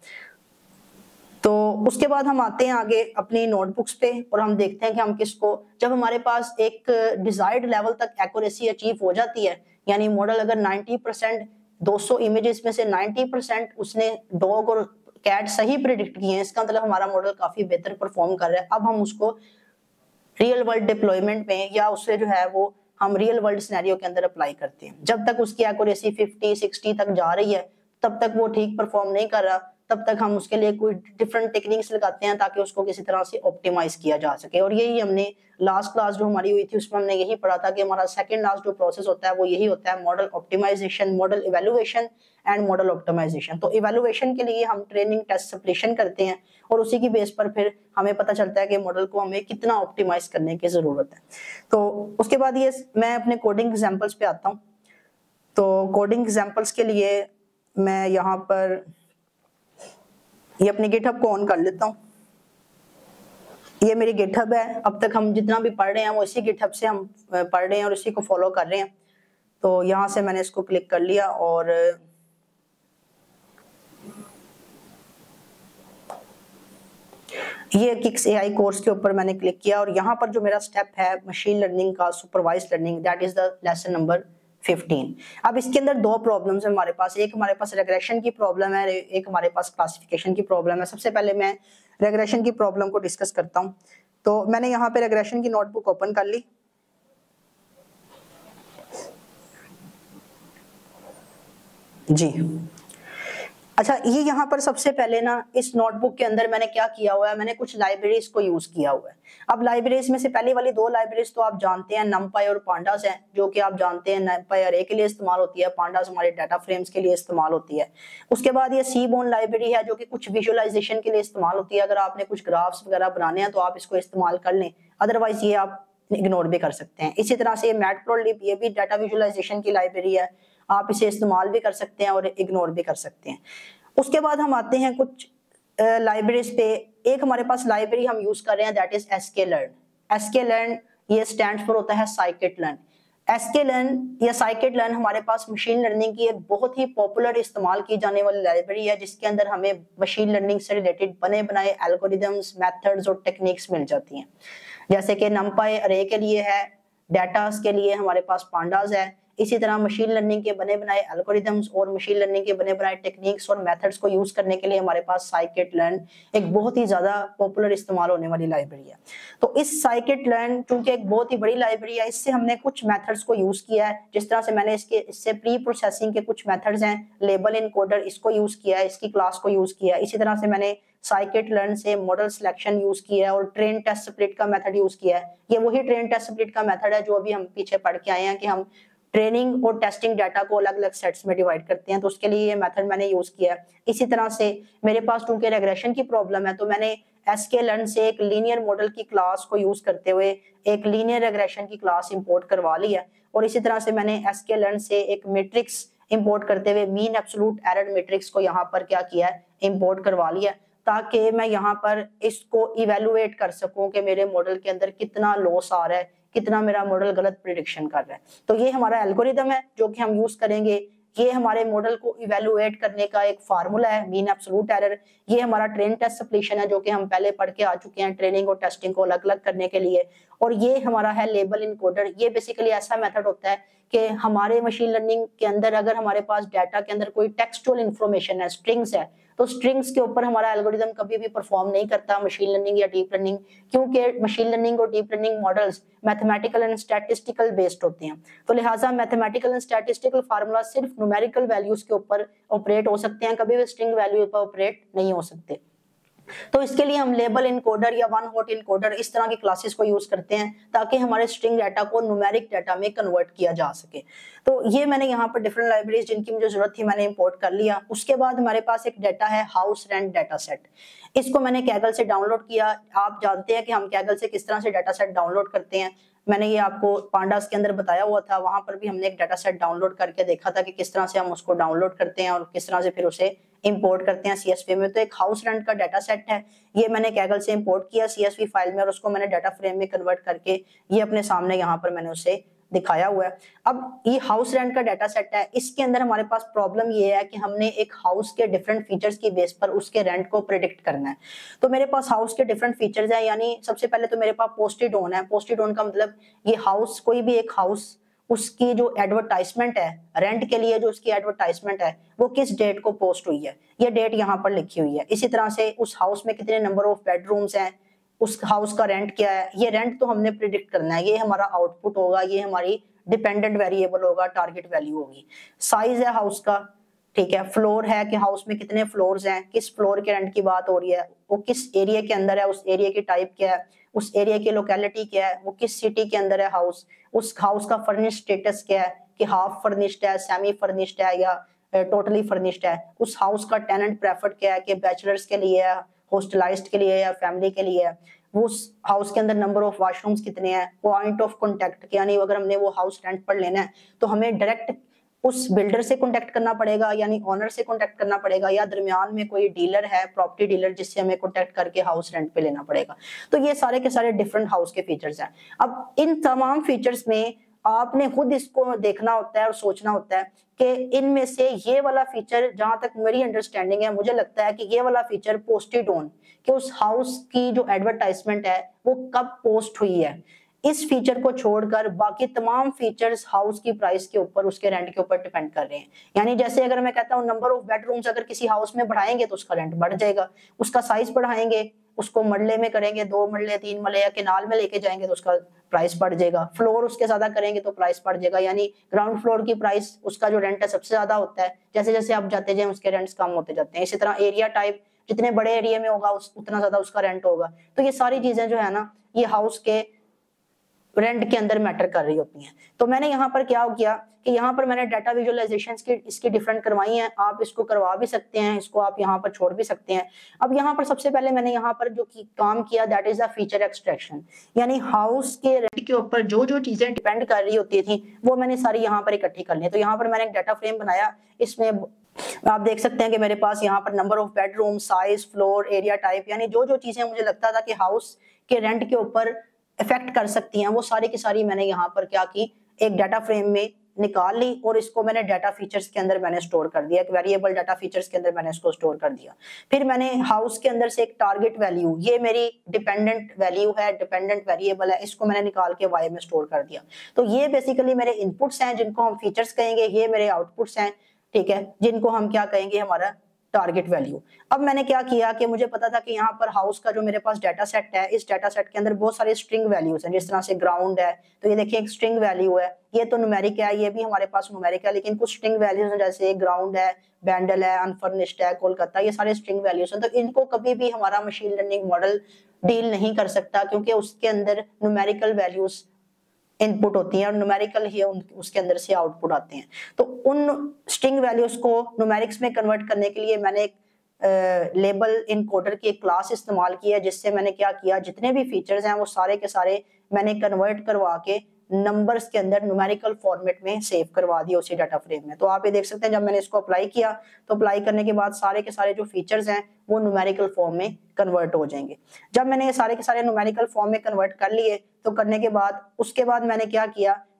तो उसके बाद हम आते हैं आगे अपनी नोटबुक्स पे और हम देखते हैं कि हम किसको, जब हमारे पास एक डिजायर्ड लेवल तक एक्यूरेसी अचीव हो जाती है, यानी मॉडल अगर 90% 200 इमेजेस में से 90% उसने डॉग और कैट सही प्रिडिक्ट किए हैं, इसका मतलब हमारा मॉडल काफी बेहतर परफॉर्म कर रहा है। अब हम उसको रियल वर्ल्ड डिप्लॉयमेंट में या उससे जो है वो हम रियल वर्ल्ड सिनेरियो के अंदर अप्लाई करते हैं। जब तक उसकी एक्यूरेसी 50-60 तक जा रही है तब तक वो ठीक परफॉर्म नहीं कर रहा, तब तक हम उसके लिए कोई डिफरेंट टेक्निक्स लगाते हैं ताकि उसको किसी तरह से ऑप्टिमाइज किया जा सके। और यही हमने लास्ट क्लास जो हमारी हुई थी उसमें हमने यही पढ़ा था कि हमारा सेकंड लास्ट जो प्रोसेस होता है वो यही होता है, model optimization, model evaluation and model optimization. तो इवैल्यूएशन के लिए हम ट्रेनिंग टेस्ट सप्लीशन करते हैं और उसी की बेस पर फिर हमें पता चलता है कि मॉडल को हमें कितना ऑप्टिमाइज करने की जरूरत है। तो उसके बाद ये मैं अपने कोडिंग एग्जांपल्स पे आता हूँ। तो कोडिंग एग्जांपल्स के लिए मैं यहाँ पर ये अपनी गिटहब को ऑन कर लेता हूँ। ये मेरी गिटहब है। अब तक हम जितना भी पढ़ रहे हैं वो इसी गिटहब से हम पढ़ रहे हैं और इसी को फॉलो कर रहे हैं। तो यहाँ से मैंने इसको क्लिक कर लिया और ये किक्स एआई कोर्स के ऊपर मैंने क्लिक किया और यहाँ पर जो मेरा स्टेप है मशीन लर्निंग का, supervised learning, that is the lesson number 15। अब इसके अंदर दो प्रॉब्लम्स है हमारे पास, एक हमारे पास रेग्रेशन की प्रॉब्लम है, एक हमारे पास क्लासिफिकेशन की प्रॉब्लम है। सबसे पहले मैं रेग्रेशन की प्रॉब्लम को डिस्कस करता हूं। तो मैंने यहाँ पे रेग्रेशन की नोटबुक ओपन कर ली। जी अच्छा, ये यहाँ पर सबसे पहले ना इस नोटबुक के अंदर मैंने क्या किया हुआ है, मैंने कुछ लाइब्रेरीज को यूज किया हुआ है। अब लाइब्रेरीज में से पहली वाली दो लाइब्रेरीज तो आप जानते हैं, नमपाई और पांडास हैं, जो कि आप जानते हैं नमपाई अरे के लिए इस्तेमाल होती है, पांडास हमारे डाटा फ्रेम्स के लिए इस्तेमाल होती है। उसके बाद ये सीबोन लाइब्रेरी है जो कि कुछ विजुअलाइजेशन के लिए इस्तेमाल होती है। अगर आपने कुछ ग्राफ्स वगैरह बनाने हैं तो आप इसको इस्तेमाल कर लें, अदरवाइज ये आप इग्नोर भी कर सकते हैं। इसी तरह से मैटप्लोट्लिब, ये भी डाटा विजुअलाइजेशन की लाइब्रेरी है, आप इसे इस्तेमाल भी कर सकते हैं और इग्नोर भी कर सकते हैं। उसके बाद हम आते हैं कुछ लाइब्रेरीज पे। एक हमारे पास लाइब्रेरी हम यूज कर रहे हैं दैट इज sklearn। sklearn ये स्टैंड फॉर होता है scikit-learn। sklearn या scikit-learn हमारे पास मशीन लर्निंग की एक बहुत ही पॉपुलर इस्तेमाल की जाने वाली लाइब्रेरी है, जिसके अंदर हमें मशीन लर्निंग से रिलेटेड बने बनाए एल्गोरिदम्स, मेथड्स और टेक्निक्स मिल जाती हैं। जैसे कि numpy अरे के लिए है, डेटास के लिए हमारे पास पांडास है। इसी तरह मशीन लर्निंग के बने बनाए एल्गोरिदम्स और मशीन लर्निंग के बने बनाए टेक्निक्स और मेथड्स को यूज करने के लिए हमारे पास scikit-learn एक बहुत ही ज्यादा पॉपुलर इस्तेमाल होने वाली लाइब्रेरी है। तो इस scikit-learn चूंकि एक बहुत ही बड़ी लाइब्रेरी है, इससे हमने कुछ मेथड्स को यूज किया है। जिस तरह से मैंने इससे प्री प्रोसेसिंग के कुछ मेथड्स हैं, लेबल इनकोडर, इसको यूज किया है, इसकी क्लास को यूज किया है। इसी तरह से मैंने scikit-learn से मॉडल सिलेक्शन यूज किया है और ट्रेन टेस्ट स्प्लिट का मेथड यूज किया है। ये वही ट्रेन टेस्ट स्प्लिट का मेथड है जो अभी हम पीछे पढ़ के आए हैं कि हम ट्रेनिंग और टेस्टिंग डाटा को अलग अलग सेट्स में डिवाइड करते हैं। तो उसके लिए ये मेथड मैंने यूज किया है। इसी तरह से मेरे पास चूंकि रेग्रेशन की प्रॉब्लम है तो मैंने sklearn से एक लीनियर मॉडल की क्लास को यूज करते हुए एक लीनियर रेग्रेशन की क्लास इंपोर्ट करवा ली है। और इसी तरह से मैंने sklearn से एक मैट्रिक्स इंपोर्ट करते हुए मीन एब्सोल्यूट एरर मैट्रिक्स को यहाँ पर क्या किया है, इंपोर्ट करवा लिया, ताकि मैं यहाँ पर इसको इवेलुएट कर सकूं कि मेरे मॉडल के अंदर कितना लॉस आ रहा है, कितना मेरा मॉडल गलत प्रिडिक्शन कर रहा है। तो ये हमारा एल्गोरिदम है जो कि हम यूज करेंगे। ये हमारे मॉडल को इवेलुएट करने का एक फार्मूला है, मीन एब्सोल्यूट एरर। ये हमारा ट्रेन टेस्ट सप्लीशन है जो कि हम पहले पढ़ के आ चुके हैं ट्रेनिंग और टेस्टिंग को अलग अलग करने के लिए। और ये हमारा है लेबल इनकोडर। ये बेसिकली ऐसा मेथड होता है कि हमारे मशीन लर्निंग के अंदर अगर हमारे पास डाटा के अंदर कोई टेक्सचुअल इंफॉर्मेशन है, स्ट्रिंग्स है, तो स्ट्रिंग्स के ऊपर हमारा एल्गोरिदम कभी भी परफॉर्म नहीं करता मशीन लर्निंग या डीप लर्निंग, क्योंकि मशीन लर्निंग और deep learning models mathematical and statistical based होते हैं। तो लिहाजा मैथमेटिकल एंड स्टैटिस्टिकल फार्मूला सिर्फ न्यूमेरिकल वैल्यूज के ऊपर ऑपरेट हो सकते हैं, कभी भी स्ट्रिंग वैल्यू पर ऑपरेट नहीं हो सकते। तो इसके लिए हम लेबल इनकोडर या वन हॉट इनकोडर इस तरह की क्लासेस को यूज करते हैं ताकि हमारे स्ट्रिंग डाटा को न्यूमेरिक डाटा में कन्वर्ट किया जा सके। तो ये मैंने यहाँ पर डिफरेंट लाइब्रेरीज जिनकी मुझे जरूरत थी मैंने इंपोर्ट कर लिया। उसके बाद हमारे पास एक डाटा है हाउस रेंट डाटा सेट। इसको मैंने कैगल से डाउनलोड किया। आप जानते हैं कि हम कैगल से किस तरह से डाटा सेट डाउनलोड करते हैं। मैंने ये आपको पांडास के अंदर बताया हुआ था, वहां पर भी हमने एक डाटा सेट डाउनलोड करके देखा था कि किस तरह से हम उसको डाउनलोड करते हैं और किस तरह से फिर उसे इंपोर्ट करते हैं सीएसवी में। तो एक हाउस रेंट का डाटा सेट है, ये मैंने कैगल से इंपोर्ट किया सीएसवी फाइल में और उसको मैंने डाटा फ्रेम में कन्वर्ट करके ये अपने सामने यहाँ पर मैंने उसे दिखाया हुआ है। अब ये हाउस रेंट का डाटा सेट है, इसके अंदर हमारे पास प्रॉब्लम ये है कि हमने एक हाउस के डिफरेंट फीचर्स की बेस पर उसके रेंट को प्रिडिक्ट करना है। तो मेरे पास हाउस के डिफरेंट फीचर्स हैं, यानी सबसे पहले तो मेरे पास पोस्टेड ऑन है। पोस्टेड ऑन का मतलब ये हाउस, कोई भी एक हाउस, उसकी जो एडवर्टाइजमेंट है रेंट के लिए, जो उसकी एडवर्टाइजमेंट है वो किस डेट को पोस्ट हुई है, ये डेट यहाँ पर लिखी हुई है। इसी तरह से उस हाउस में कितने नंबर ऑफ बेडरूम्स हैं, उस हाउस का रेंट क्या है, ये रेंट तो हमने प्रिडिक्ट करना है। ये हमारा आउटपुट होगा, ये हमारी डिपेंडेंट वेरिएबल होगा, टारगेट वैल्यू होगी। साइज है हाउस का, ठीक है। फ्लोर है कि हाउस में कितने फ्लोर्स हैं, किस फ्लोर के रेंट की बात हो रही है, वो किस एरिया के अंदर है, उस एरिया की टाइप क्या है, उस एरिया की लोकेलिटी क्या है, वो किस सिटी के अंदर है हाउस, उस हाउस का फर्निश्ड स्टेटस क्या है कि हाफ फर्निश्ड है, सेमी फर्निश्ड है या टोटली फर्निश्ड है, उस हाउस का टेनेंट प्रेफर्ड क्या है कि बैचलर्स के लिए है, हॉस्टलाइज्ड के लिए या फैमिली के लिए है, वो उस हाउस के अंदर नंबर ऑफ वॉशरूम्स कितने हैं, पॉइंट ऑफ कांटेक्ट, यानी अगर हमने वो हाउस रेंट पर लेना है तो हमें डायरेक्ट उस बिल्डर से कांटेक्ट करना पड़ेगा, यानी ओनर से कांटेक्ट करना पड़ेगा, या दरमियान में कोई डीलर है, प्रॉपर्टी डीलर, जिससे हमें कांटेक्ट करके हाउस रेंट पे लेना पड़ेगा। तो ये सारे के सारे डिफरेंट हाउस के फीचर्स हैं। अब इन तमाम फीचर्स में आपने खुद इसको देखना होता है और सोचना होता है कि इनमें से ये वाला फीचर, जहां तक मेरी अंडरस्टैंडिंग है, मुझे लगता है कि ये वाला फीचर पोस्टेड ऑन, कि उस हाउस की जो एडवर्टाइजमेंट है वो कब पोस्ट हुई है, इस फीचर को छोड़कर बाकी तमाम फीचर्स हाउस की प्राइस के ऊपर, उसके रेंट के ऊपर डिपेंड कर रहे हैं। यानी जैसे अगर मैं कहता हूँ नंबर ऑफ बेडरूम्स अगर किसी हाउस में बढ़ाएंगे तो उसका रेंट बढ़ जाएगा, उसका साइज बढ़ाएंगे, उसको मरले में करेंगे, 2 मरले 3 मरले या केनाल में लेके जाएंगे तो उसका प्राइस बढ़ जाएगा, फ्लोर उसके ज्यादा करेंगे तो प्राइस बढ़ जाएगा। यानी ग्राउंड फ्लोर की प्राइस, उसका जो रेंट है सबसे ज्यादा होता है, जैसे जैसे आप जाते जाए उसके रेंट्स कम होते जाते हैं। इसी तरह एरिया टाइप, जितने बड़े एरिया में होगा उतना ज्यादा उसका रेंट होगा। तो ये सारी चीजें जो है ना, ये हाउस के रेंट के अंदर मैटर कर रही होती हैं। तो मैंने यहाँ पर क्या किया कि यहाँ पर मैंने डाटा विजुअलाइजेशंस की इसकी डिफरेंट करवाई हैं। आप इसको करवा भी सकते हैं, इसको आप यहाँ पर छोड़ भी सकते हैं। अब यहाँ पर सबसे पहले मैंने यहाँ पर जो काम किया that is the feature extraction, यानी हाउस के रेंट के ऊपर जो जो चीजें डिपेंड कर रही होती थी वो मैंने सारी यहाँ पर इकट्ठी कर ली। तो यहाँ पर मैंने एक डाटा फ्रेम बनाया, इसमें आप देख सकते हैं कि मेरे पास यहाँ पर number of bedroom, size, floor, area type, यानी जो जो चीजें मुझे लगता था कि हाउस के रेंट के ऊपर इफेक्ट कर सकती हैं वो सारी की सारी मैंने यहाँ पर क्या की, एक डाटा फ्रेम में निकाल ली और इसको मैंने डाटा फीचर्स के अंदर मैंने स्टोर कर दिया, एक वेरिएबल डाटा फीचर्स के अंदर मैंने इसको स्टोर कर दिया। फिर मैंने हाउस के अंदर से एक टारगेट वैल्यू, ये मेरी डिपेंडेंट वैल्यू है, डिपेंडेंट वेरिएबल है, इसको मैंने निकाल के वाई में स्टोर कर दिया। तो ये बेसिकली मेरे इनपुट्स हैं जिनको हम फीचर्स कहेंगे, ये मेरे आउटपुट्स हैं, ठीक है, जिनको हम क्या कहेंगे, हमारा टारगेट वैल्यू। अब मैंने क्या किया कि मुझे पता था कि यहाँ पर हाउस का जो मेरे पास डाटा सेट है, इस डाटा सेट के अंदर बहुत सारे स्ट्रिंग वैल्यूज हैं, जिस तरह से ग्राउंड है, तो ये देखिए एक स्ट्रिंग वैल्यू है, ये तो न्यूमेरिक है, ये भी हमारे पास न्यूमेरिक है, लेकिन कुछ स्ट्रिंग वैल्यूज हैं जैसे ग्राउंड है, बैंडल है, अनफर्निश्ड है, कोलकाता, ये सारे स्ट्रिंग वैल्यूज हैं। तो इनको कभी भी हमारा मशीन लर्निंग मॉडल डील नहीं कर सकता क्योंकि उसके अंदर न्यूमेरिकल वैल्यूज इनपुट होती हैं और न्यूमेरिकल ही उसके अंदर से आउटपुट आते हैं। तो उन स्ट्रिंग वैल्यूज को न्यूमेरिक्स में कन्वर्ट करने के लिए मैंने एक लेबल इनकोडर की एक क्लास इस्तेमाल की है, जिससे मैंने क्या किया, जितने भी फीचर्स हैं वो सारे के सारे मैंने कन्वर्ट करवा के नंबर्स के अंदर न्यूमेरिकल फॉर्मेट में सेव करवा दिया उसी डाटा फ्रेम में। तो आप ये देख सकते हैं जब मैंने इसको अप्लाई किया तो अप्लाई करने के बाद सारे के सारे जो फीचर्स हैं वो न्यूमेरिकल फॉर्म में कन्वर्ट हो जाएंगे। जब मैंने ये सारे के सारे न्यूमेरिकल फॉर्म में कन्वर्ट कर लिए तो करने के बाद उसके बाद मैंने क्या किया,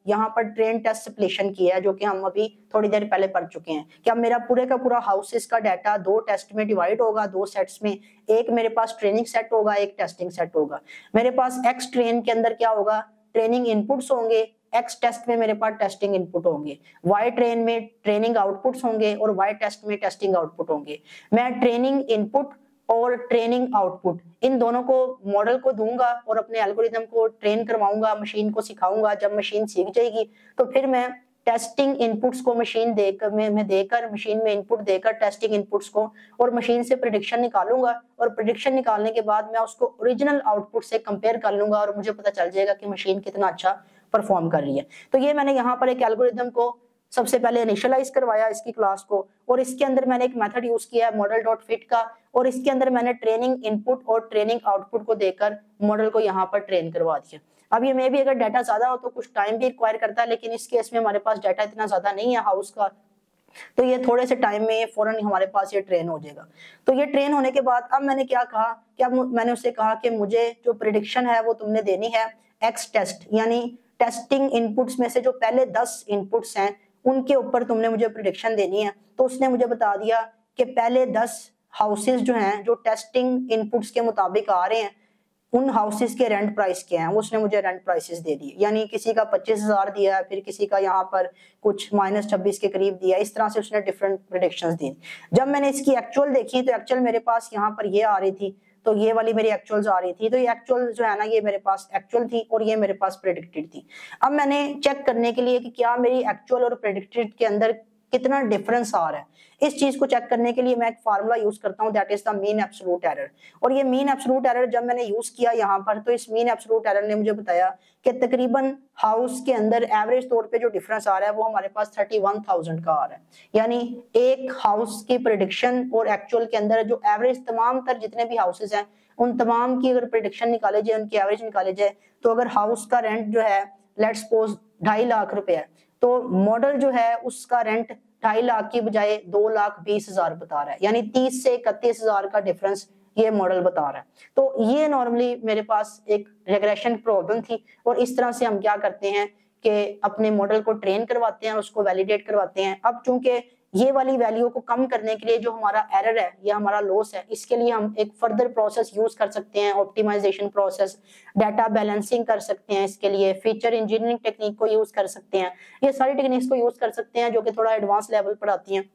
यहाँ पर ट्रेन टेस्ट सप्लेशन किया है, जो कि हम अभी थोड़ी देर पहले पढ़ चुके हैं कि अब मेरा पूरे का पूरा हाउसेस का डाटा दो टेस्ट में डिवाइड होगा, दो सेट्स में। एक मेरे पास ट्रेनिंग सेट होगा, एक टेस्टिंग सेट होगा। मेरे पास एक्स ट्रेन के अंदर क्या होगा, ट्रेनिंग इनपुट्स होंगे, एक्स टेस्ट में मेरे पास टेस्टिंग इनपुट होंगे, वाई ट्रेन में ट्रेनिंग आउटपुट्स होंगे और वाई टेस्ट में टेस्टिंग आउटपुट होंगे। मैं ट्रेनिंग इनपुट और ट्रेनिंग आउटपुट इन दोनों को मॉडल को दूंगा और अपने एल्गोरिथम को ट्रेन करवाऊंगा, मशीन को सिखाऊंगा। जब मशीन सीख जाएगी तो फिर मैं टेस्टिंग इनपुट्स को मशीन देकर मशीन में इनपुट देकर टेस्टिंग इनपुट्स को और मशीन से प्रेडिक्शन निकालूंगा, और प्रेडिक्शन निकालने के बाद मैं उसको ओरिजिनल आउटपुट से कंपेयर कर लूंगा और मुझे पता चल जाएगा कि मशीन कितना अच्छा परफॉर्म कर रही है। तो ये मैंने यहाँ पर एक एल्गोरिथम को सबसे पहले इनिशियलाइज करवाया इसकी क्लास को, और इसके अंदर मैंने एक मेथड यूज किया है मॉडल डॉट फिट का, और इसके अंदर मैंने ट्रेनिंग इनपुट और ट्रेनिंग आउटपुट को देकर मॉडल को यहाँ पर ट्रेन करवा दिया। अब ये मे भी अगर डाटा ज्यादा हो तो कुछ टाइम भी रिक्वायर करता है, लेकिन इस केस में हमारे पास डाटा इतना ज्यादा नहीं है हाउस का, तो ये थोड़े से टाइम में फौरन हमारे पास ये ट्रेन हो जाएगा। तो ये ट्रेन होने के बाद अब मैंने क्या कहा कि अब मैंने उससे कहा कि मुझे जो प्रेडिक्शन है वो तुमने देनी है एक्स टेस्ट, यानी टेस्टिंग इनपुट्स में से जो पहले 10 इनपुट्स हैं उनके ऊपर तुमने मुझे प्रेडिक्शन देनी है। तो उसने मुझे बता दिया कि पहले 10 हाउसेस जो हैं जो टेस्टिंग इनपुट्स के मुताबिक आ रहे हैं उन हाउसेस के रेंट प्राइस क्या हैं, उसने मुझे रेंट प्राइसेस दे दिए। यानी किसी का 25,000 दिया है, फिर किसी का यहाँ पर कुछ -26 के करीब दिया, इस तरह से उसने डिफरेंट प्रेडिक्शंस दी। जब मैंने इसकी एक्चुअल देखी तो एक्चुअल मेरे पास यहाँ पर ये आ रही थी, तो ये वाली मेरी एक्चुअल्स आ रही थी, तो ये एक्चुअल जो है ना ये मेरे पास एक्चुअल थी और ये मेरे पास प्रेडिक्टेड थी। अब मैंने चेक करने के लिए कि क्या मेरी एक्चुअल और प्रेडिक्टेड के अंदर कितना डिफरेंस आ रहा है, इस चीज को चेक करने के लिए मैं एक फार्मूला यूज करता हूं, that is the mean absolute error. और ये मीन एब्सोल्यूट एरर जब मैंने यूज किया यहाँ पर, तो इस मीन एब्सोल्यूट एरर ने मुझे बताया कि तकरीबन हाउस के अंदर एवरेज तौर पे जो डिफरेंस आ रहा है वो हमारे पास 31,000 का आ रहा है। यानी एक हाउस की प्रेडिक्शन और एक्चुअल के अंदर जो एवरेज तमाम तर जितने भी हाउसेज हैं उन तमाम की अगर प्रेडिक्शन निकाले जाए, उनकी एवरेज निकाले जाए, तो अगर हाउस का रेंट जो है लेट्स सपोज 2.5 लाख रुपए है, तो मॉडल जो है उसका रेंट 2.5 लाख की बजाय 2,20,000 बता रहा है। यानी 30 से 31,000 का डिफरेंस ये मॉडल बता रहा है। तो ये नॉर्मली मेरे पास एक रिग्रेशन प्रॉब्लम थी, और इस तरह से हम क्या करते हैं कि अपने मॉडल को ट्रेन करवाते हैं, उसको वैलिडेट करवाते हैं। अब चूंकि ये वाली वैल्यू को कम करने के लिए जो हमारा एरर है या हमारा लॉस है, इसके लिए हम एक फर्दर प्रोसेस यूज कर सकते हैं, ऑप्टिमाइजेशन प्रोसेस, डाटा बैलेंसिंग कर सकते हैं, इसके लिए फीचर इंजीनियरिंग टेक्निक को यूज कर सकते हैं। ये सारी टेक्निक्स को यूज कर सकते हैं जो कि थोड़ा एडवांस लेवल पर आती हैं।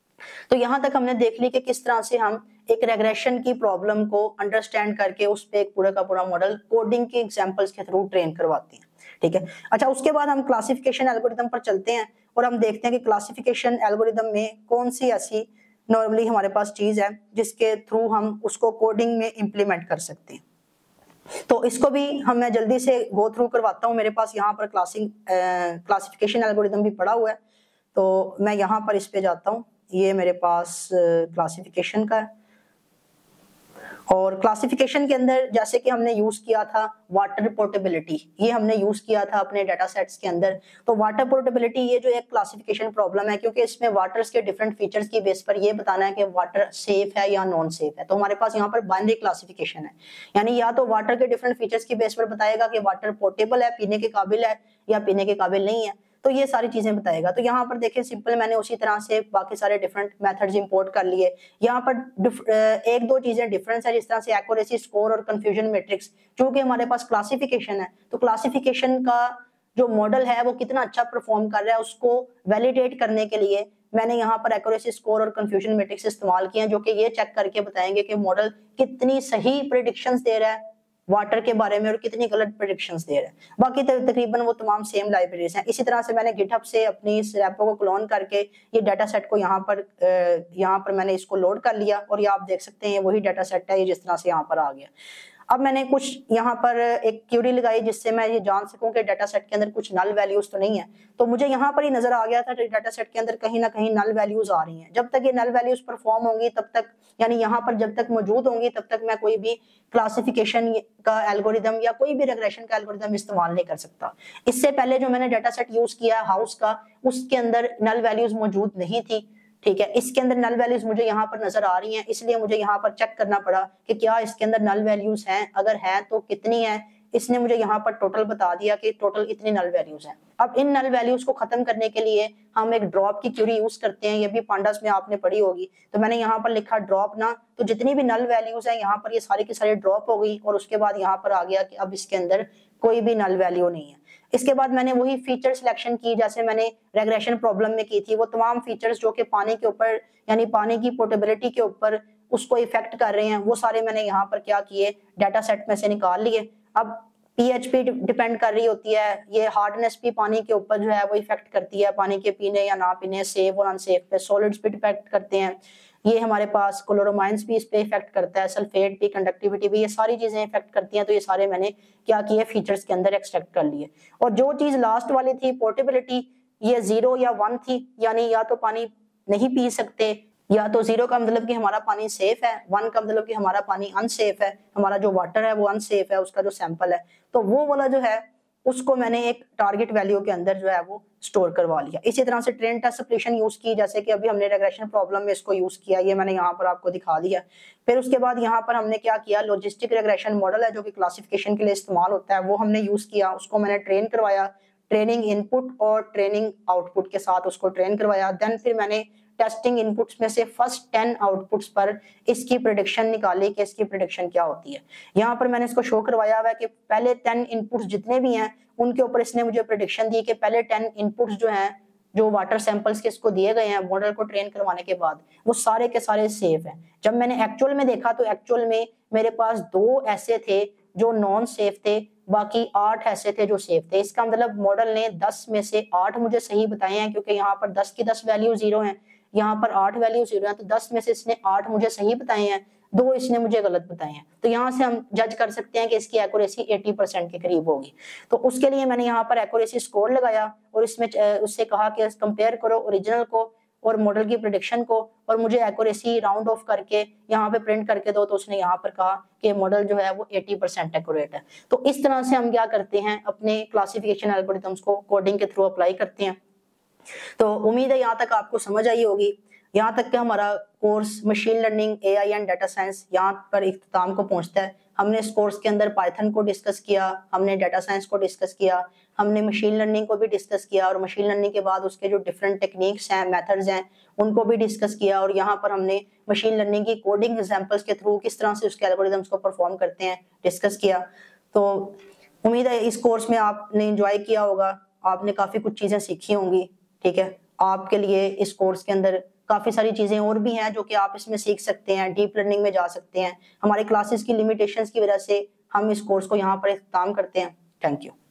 तो यहाँ तक हमने देख ली कि किस तरह से हम एक रेग्रेशन की प्रॉब्लम को अंडरस्टैंड करके उस पे एक पूरा का पूरा मॉडल कोडिंग के एग्जांपल्स के थ्रू ट्रेन करवाते हैं। ठीक है, अच्छा उसके बाद हम क्लासिफिकेशन एल्गोरिथम पर चलते हैं और हम देखते हैं कि क्लासिफिकेशन एल्गोरिथम में कौन सी ऐसी नॉर्मली हमारे पास चीज है जिसके थ्रू हम उसको कोडिंग में इंप्लीमेंट कर सकते हैं। तो इसको भी मैं जल्दी से गो थ्रू करवाता हूँ। मेरे पास यहाँ पर क्लासिफिकेशन एल्गोरिथम भी पड़ा हुआ है, तो मैं यहाँ पर इस पे जाता हूँ। ये मेरे पास क्लासिफिकेशन का है, और क्लासिफिकेशन के अंदर जैसे कि हमने यूज किया था वाटर पोर्टेबिलिटी, ये हमने यूज किया था अपने डाटा सेट्स के अंदर। तो वाटर पोर्टेबिलिटी ये जो एक क्लासिफिकेशन प्रॉब्लम है, क्योंकि इसमें वाटर्स के डिफरेंट फीचर्स की बेस पर ये बताना है कि वाटर सेफ है या नॉन सेफ है। तो हमारे पास यहाँ पर बाइनरी क्लासिफिकेशन है, यानी या तो वाटर के डिफरेंट फीचर्स की बेस पर बताएगा कि वाटर पोर्टेबल है, पीने के काबिल है, या पीने के काबिल नहीं है। तो ये सारी चीजें बताएगा। तो यहाँ पर देखें सिंपल मैंने उसी तरह से बाकी सारे डिफरेंट मेथड्स इंपोर्ट कर लिए। यहाँ पर एक दो चीजें डिफरेंस है, जिस तरह से एक्यूरेसी स्कोर और कंफ्यूजन मैट्रिक्स। क्योंकि हमारे पास क्लासिफिकेशन है, तो क्लासिफिकेशन का जो मॉडल है वो कितना अच्छा परफॉर्म कर रहा है उसको वैलिडेट करने के लिए मैंने यहाँ पर एक्यूरेसी स्कोर और कंफ्यूजन मैट्रिक्स इस्तेमाल किए हैं, जो कि ये चेक करके बताएंगे कि मॉडल कितनी सही प्रेडिक्शंस दे रहा है वाटर के बारे में और कितनी गलत प्रेडिक्शंस दे रहा है। बाकी तकरीबन वो तमाम सेम लाइब्रेरीज हैं। इसी तरह से मैंने गिटहब से अपनी इस रेपो को क्लोन करके ये डाटा सेट को यहाँ पर मैंने इसको लोड कर लिया, और ये आप देख सकते हैं वही डाटा सेट है, ये जिस तरह से यहाँ पर आ गया। अब मैंने कुछ यहाँ पर एक क्यूरी लगाई जिससे मैं ये जान सकूं कि डाटा सेट के अंदर कुछ नल वैल्यूज तो नहीं है। तो मुझे यहाँ पर ही नजर आ गया था कि डाटा सेट के अंदर कहीं ना कहीं नल वैल्यूज आ रही हैं। जब तक ये नल वैल्यूज परफॉर्म होंगी तब तक, यानी यहाँ पर जब तक मौजूद होंगी तब तक मैं कोई भी क्लासिफिकेशन का एल्गोरिदम या कोई भी रिग्रेशन का एल्गोरिदम इस्तेमाल नहीं कर सकता। इससे पहले जो मैंने डाटा सेट यूज किया हाउस का, उसके अंदर नल वैल्यूज मौजूद नहीं थी। ठीक है, इसके अंदर नल वैल्यूज मुझे यहाँ पर नजर आ रही हैं, इसलिए मुझे यहाँ पर चेक करना पड़ा कि क्या इसके अंदर नल वैल्यूज हैं, अगर है तो कितनी है, इसने मुझे यहाँ पर टोटल बता दिया कि टोटल इतनी नल वैल्यूज हैं। अब इन नल वैल्यूज को खत्म करने के लिए हम एक ड्रॉप की क्यूरी यूज करते हैं, ये भी पांडास में आपने पढ़ी होगी। तो मैंने यहाँ पर लिखा ड्रॉप ना, तो जितनी भी नल वैल्यूज हैं यहाँ पर ये सारी की सारी ड्रॉप हो गई, और उसके बाद यहाँ पर आ गया कि अब इसके अंदर कोई भी नल वैल्यू नहीं है। इसके बाद मैंने वही फीचर सिलेक्शन की जैसे मैंने रेग्रेशन प्रॉब्लम में की थी। वो तमाम फीचर्स जो कि पानी के ऊपर यानी पानी की पोर्टेबिलिटी के ऊपर उसको इफेक्ट कर रहे हैं, वो सारे मैंने यहाँ पर क्या किए, डाटा सेट में से निकाल लिए। अब पीएच पे डिपेंड कर रही होती है, ये हार्डनेस भी पानी के ऊपर जो है वो इफेक्ट करती है, पानी के पीने या ना पीने, सेफ और अनसेफ पे। सॉलिड्स पे डिपेंड करते हैं, ये हमारे पास क्लोरोमाइंस भी इस पे इफेक्ट करता है, सल्फेट भी, कंडक्टिविटी भी, ये सारी चीजें इफेक्ट करती हैं। तो ये सारे मैंने क्या किए, फीचर्स के अंदर एक्सट्रैक्ट कर लिए। और जो चीज लास्ट वाली थी पोर्टेबिलिटी, ये 0 या 1 थी, यानी या तो पानी नहीं पी सकते, या तो 0 का मतलब कि हमारा पानी सेफ है, 1 का मतलब कि हमारा पानी अनसेफ है, हमारा जो वाटर है वो अनसेफ है, उसका जो सैंपल है। तो वो वाला जो है उसको मैंने एक टारगेट वैल्यू के अंदर जो है वो स्टोर करवा लिया। इसी तरह से ट्रेन टेस्ट सप्रेशन यूज की, जैसे कि अभी हमने रेग्रेशन प्रॉब्लम में इसको यूज किया, ये मैंने यहाँ पर आपको दिखा दिया। फिर उसके बाद यहाँ पर हमने क्या किया, लॉजिस्टिक रेग्रेशन मॉडल है जो कि क्लासिफिकेशन के लिए इस्तेमाल होता है, वो हमने यूज किया, उसको मैंने ट्रेन करवाया, ट्रेनिंग इनपुट और ट्रेनिंग आउटपुट के साथ उसको ट्रेन करवाया। देन फिर मैंने टेस्टिंग इनपुट्स में से फर्स्ट 10 आउटपुट्स पर इसकी प्रेडिक्शन निकाली कि इसकी प्रेडिक्शन क्या होती है। यहाँ पर मैंने इसको शो करवाया हुआ है कि पहले 10 इनपुट्स जितने भी हैं उनके ऊपर इसने मुझे प्रेडिक्शन दी कि पहले 10 इनपुट्स जो हैं, जो वाटर सैंपल्स के इसको दिए गए हैं मॉडल को ट्रेन करवाने के बाद, वो सारे के सारे सेफ हैं। जब मैंने एक्चुअल में देखा तो एक्चुअल में मेरे पास 2 ऐसे थे जो नॉन सेफ थे, बाकी 8 ऐसे थे जो सेफ थे। इसका मतलब मॉडल ने 10 में से 8 मुझे सही बताए हैं, क्योंकि यहाँ पर 10 की 10 वैल्यू 0 है, यहाँ पर 8 वैल्यू 0 है, तो 10 में से इसने 8 मुझे सही बताए हैं, 2 इसने मुझे गलत बताए हैं। तो यहाँ से हम जज कर सकते हैं कि इसकी एक्यूरेसी 80% के करीब होगी। तो उसके लिए मैंने यहाँ पर एक्यूरेसी स्कोर लगाया और इसमें उससे कहा कि कंपेयर करो ओरिजिनल को और मॉडल की प्रेडिक्शन को, और मुझे एक्यूरेसी राउंड ऑफ करके यहाँ पे प्रिंट करके दो। तो उसने यहाँ पर कहा कि मॉडल जो है वो 80% एक्यूरेट है। तो इस तरह से हम क्या करते हैं, अपने क्लासिफिकेशन एल्गोरिथम्स को कोडिंग के थ्रू अप्लाई करते हैं। तो उम्मीद है यहाँ तक आपको समझ आई होगी। यहाँ तक कि हमारा course machine learning, AI and data science यहाँ पर इख्तिताम को पहुँचता है। हमने इस कोर्स के अंदर पाइथन को डिस्कस किया, हमने डाटा साइंस को डिस्कस किया, हमने मशीन लर्निंग को भी डिस्कस किया, और मशीन लर्निंग के बाद उसके जो डिफरेंट टेक्निक्स हैं, मेथड्स हैं, उनको भी डिस्कस किया। और यहाँ पर हमने मशीन लर्निंग की कोडिंग एग्जांपल्स के थ्रू किस तरह से उसके एल्गोरिथम्स को परफॉर्म करते हैं डिस्कस किया। तो उम्मीद है इस कोर्स में आपने एंजॉय किया होगा, आपने काफी कुछ चीजें सीखी होंगी। ठीक है, आपके लिए इस कोर्स के अंदर काफी सारी चीजें और भी हैं जो कि आप इसमें सीख सकते हैं, डीप लर्निंग में जा सकते हैं। हमारे क्लासेस की लिमिटेशंस की वजह से हम इस कोर्स को यहाँ पर इख्तिताम करते हैं। Thank you.